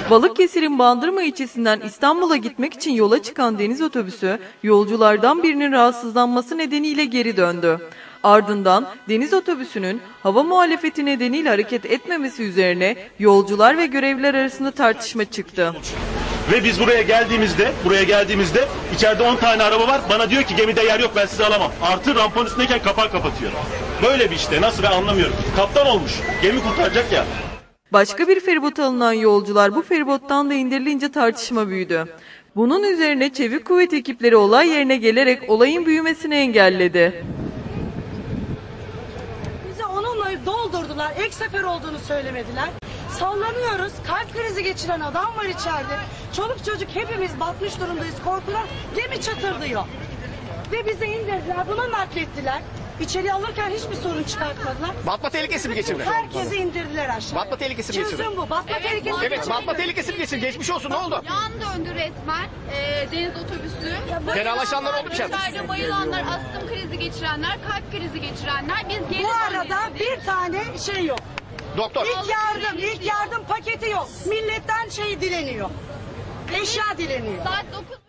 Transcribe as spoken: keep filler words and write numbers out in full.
Balıkesir'in Bandırma ilçesinden İstanbul'a gitmek için yola çıkan deniz otobüsü, yolculardan birinin rahatsızlanması nedeniyle geri döndü. Ardından deniz otobüsünün hava muhalefeti nedeniyle hareket etmemesi üzerine yolcular ve görevliler arasında tartışma çıktı. Ve biz buraya geldiğimizde, buraya geldiğimizde içeride on tane araba var. Bana diyor ki gemide yer yok, ben sizi alamam. Artı rampanın üstündeyken kapağı kapatıyor. Böyle bir işte, nasıl ben anlamıyorum. Kaptan olmuş, gemi kurtaracak ya. Başka bir feribota alınan yolcular bu feribottan da indirilince tartışma büyüdü. Bunun üzerine çevik kuvvet ekipleri olay yerine gelerek olayın büyümesini engelledi. Bize onunla doldurdular, ek sefer olduğunu söylemediler. Sallanıyoruz, kalp krizi geçiren adam var içeride. Çoluk çocuk hepimiz batmış durumdayız, korkudan gemi çatırdıyor. Ve bizi indirdiler, buna naklettiler. İçeri alırken hiçbir sorun çıkartmadılar. Batma tehlikesi mi geçirdi? Herkesi indirdiler aşağı. Batma tehlikesi mi geçirdi? Çözüm bu. Batma Evet, tehlikesi. Evet, batma tehlikesi mi geçirdi? Geçmiş olsun, ne oldu? Yan döndü resmen e, deniz otobüsü. Fenalaşanlar oldu mu içeride? İçeride bayılanlar, astım krizi geçirenler, kalp krizi geçirenler. Biz geri Bu arada döndük. bir tane şey yok. Doktor. İlk yardım, ilk yardım paketi yok. Milletten şey dileniyor. Eşya dileniyor. Saat dokuz.